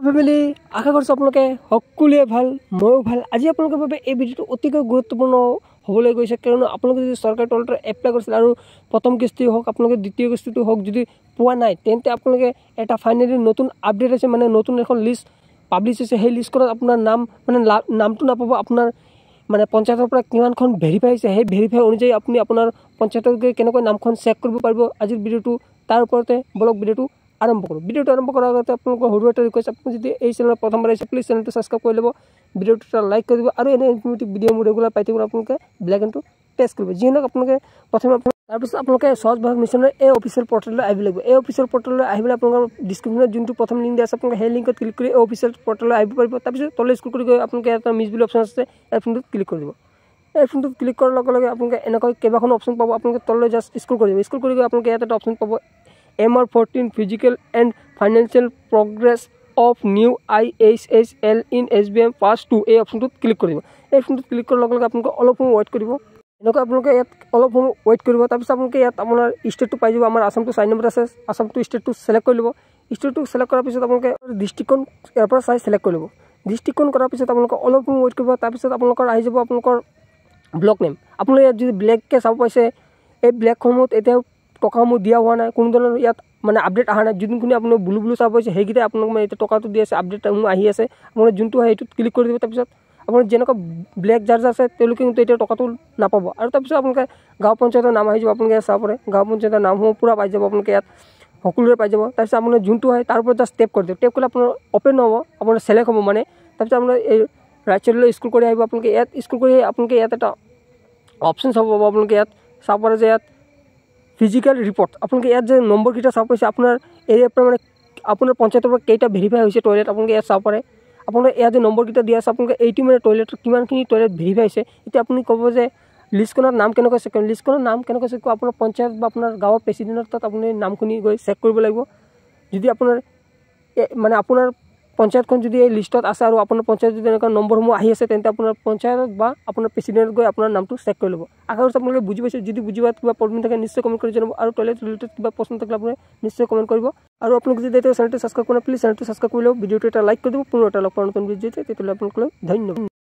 Family আশা কৰিছোঁ আপোনালোকে সকলোৱে ভাল ময়ো ভাল। আজি আপোনালোকৰ বাবে এই ভিডিঅ'টো অতিকৈ গুৰুত্বপূৰ্ণ হ'বলৈ গৈছে, কিয়নো আপোনালোকে যদি চৰকাৰী তলতে এপ্লাই কৰিছিল আৰু প্ৰথম কিস্তি হওক আপোনালোকে দ্বিতীয় কিস্তিটো হওক যদি পোৱা নাই, তেন্তে আপোনালোকে এটা ফাইনেলি নতুন আপডেট আছে, মানে নতুন এখন লিষ্ট পাব্লিছ হৈছে। সেই লিষ্টখনত আপোনাৰ নাম মানে নামটো নাপাব, আপোনাৰ মানে পঞ্চায়তৰ পৰা কিমানখন ভেৰিফাই হৈছে সেই ভেৰিফাই অনুযায়ী আপুনি আপোনাৰ পঞ্চায়তত গৈ কেনেকৈ নামখন চেক কৰিব পাৰিব আজিৰ ভিডিঅ'টো তাৰ ওপৰতে বলক ভিডিঅ'টো আৰম্ভ কৰোঁ। ভিডিঅ'টো আৰম্ভ কৰাৰ আগতে আপোনালোকৰ সৰু এটা ৰিকুৱেষ্ট, আপুনি যদি এই চেনেলত প্ৰথমবাৰ আহিছে প্লিজ চেনেলটো ছাবস্ক্ৰাইব কৰি ল'ব, ভিডিঅ'টো এটা লাইক কৰি দিব আৰু এনে ইনফৰ্মেটিভ ভিডিঅ' মোৰ ৰেগুলাৰ পাই থাকিব আপোনালোকে বেল আইকনটো প্ৰেছ কৰিব। যি নহওক আপোনালোকে প্ৰথমে তাৰপিছত আপোনালোকে স্বচ্ছ ভাৰত মিছনৰ এই অফিচিয়েল পৰ্টেললৈ আহিব লাগিব। এই অফিচিয়েল পৰ্টেললৈ আহিবলৈ আপোনালোকৰ ডিছক্ৰিপশ্যনত যোনটো প্ৰথম লিংক দিয়া আছে আপোনালোকে সেই লিংকত ক্লিক কৰি এই অফিচিয়েল পৰ্টেললৈ আহিব পাৰিব। তাৰপিছত তললৈ স্ক্ৰল কৰি গৈ আপোনালোকে এটা মিছ বুলি অপশ্যন আছে, এই ফোনটোত ক্লিক কৰি দিব। এই ফোনটোত ক্লিক কৰাৰ লগে লগে আপোনালোকে এনেকৈ কেইবাখনো অপশ্যন পাব। আপোনালোকে তললৈ জাষ্ট স্ক্ৰল কৰি দিব। স্ক্ৰল কৰি গৈ আপোনালোকে ইয়াত এটা অপশ্যন পাব MR14 physical and financial progress of new IHSL in SBM পাছ 2 এই অপশ্যনটোত ক্লিক কৰিব। এই ফোনটোত ক্লিক কৰাৰ লগে লগে আপোনালোকে অলপ সময় ৱেইট কৰিব। এনেকৈ আপোনালোকে ইয়াত অলপ সময় ৱেইট কৰিব। তাৰপিছত আপোনালোকে ইয়াত আপোনাৰ ষ্টেটটো পাই যাব। আমাৰ আসামটো 4 নম্বৰত আছে, আসামটো ষ্টেটটো ছিলেক্ট কৰি ল'ব। ষ্টেটটো ছিলেক্ট কৰাৰ পিছত আপোনালোকে ডিষ্ট্ৰিক্টখন ইয়াৰ পৰা চাই ছিলেক্ট কৰি ল'ব। ডিষ্ট্ৰিক্টখন কৰাৰ পিছত আপোনালোকে অলপ সময় ৱেইট কৰিব। তাৰপিছত আপোনালোকৰ আহি যাব আপোনালোকৰ ব্লক নেম। আপোনালোকে ইয়াত যদি ব্লেককৈ চাব পাইছে, এই ব্লেকসমূহত এতিয়াও টকাসমূহ দিয়া হোৱা নাই, কোনো ধৰণৰ ইয়াত মানে আপডেট অহা নাই। যোনখিনি আপোনাৰ ব্লু চাব পাইছে সেইকেইটাই আপোনালোক মানে এতিয়া টকাটো দি আছে, আপডেটসমূহ আহি আছে। আপোনালোকে যোনটো হয় সেইটোত ক্লিক কৰি দিব। তাৰপিছত আপোনাৰ যেনেকুৱা ব্লেক যাৰ আছে তেওঁলোকে কিন্তু এতিয়া টকাটো নাপাব। আৰু তাৰপিছত আপোনালোকে গাঁও পঞ্চায়তৰ নাম আহি যাব, আপোনালোকে ইয়াত চাব পাৰে গাঁও পঞ্চায়তৰ নামসমূহ পূৰা পাই যাব, আপোনালোকে ইয়াত সকলোৰে পাই যাব। তাৰপিছত আপোনাৰ যোনটো হয় তাৰ ওপৰত জাষ্ট টেপ কৰি দিব। টেপ কৰিলে আপোনাৰ অ'পেন নহ'ব, আপোনাৰ ছিলেক্ট হ'ব মানে। তাৰপিছত আপোনাৰ এই ৰাইট চাইডলৈ স্ক্ৰল কৰি আহিব। আপোনালোকে ইয়াত স্ক্ৰল কৰি আপোনালোকে ইয়াত এটা অপশ্যন চাব পাব। আপোনালোকে ইয়াত চাব পাৰে যে ইয়াত ফিজিকেল ৰিপৰ্ট, আপোনালোকে ইয়াত যে নম্বৰকেইটা চাব পাইছে আপোনাৰ এৰিয়াৰ পৰা, মানে আপোনাৰ পঞ্চায়তৰ পৰা কেইটা ভেৰিফাই হৈছে টয়লেট আপোনালোকে ইয়াত চাব পাৰে। আপোনালোকে ইয়াত যে নম্বৰকেইটা দিয়া আছে আপোনালোকে এইটো মানে টয়লেটত কিমানখিনি টয়লেট ভেৰিফাই হৈছে। এতিয়া আপুনি ক'ব যে লিষ্টখনত নাম কেনেকৈ চেক কৰিম, লিষ্টখনৰ নাম কেনেকৈ চেক কৰিব, আপোনাৰ পঞ্চায়ত বা আপোনাৰ গাঁৱৰ প্ৰেচিডেণ্টৰ তাত আপুনি নামখিনি গৈ চেক কৰিব লাগিব। যদি আপোনাৰ মানে আপোনাৰ পঞ্চায়তখন যদি এই লিষ্টত আছে আৰু আপোনাৰ পঞ্চায়ত যদি এনেকুৱা নম্বৰসমূহ আহি আছে, তেন্তে আপোনাৰ পঞ্চায়তত বা আপোনাৰ প্ৰেচিডেণ্টত গৈ আপোনাৰ নামটো চেক কৰি ল'ব। আশা কৰিছোঁ আপোনালোকে বুজি পাইছে। যদি বুজি পোৱাত কিবা প্ৰব্লেম থাকে নিশ্চয় কমেণ্ট কৰি জনাব, আৰু টয়লেট ৰিলেটেড কিবা প্ৰশ্ন থাকিলে আপুনি নিশ্চয় কমেণ্ট কৰিব। আৰু আপোনালোকে যদি এতিয়া চেনেলটো ছাবস্ক্ৰাইব কৰে প্লিজ চেনেলটো ছাবস্ক্ৰাইব কৰি লওক, ভিডিঅ'টো এটা লাইক কৰি দিব। পুনৰ এটা লগ পাওঁ নতুন ভিডিঅ'তে, তেতিয়াহ'লে আপোনালোকলৈ ধন্যবাদ।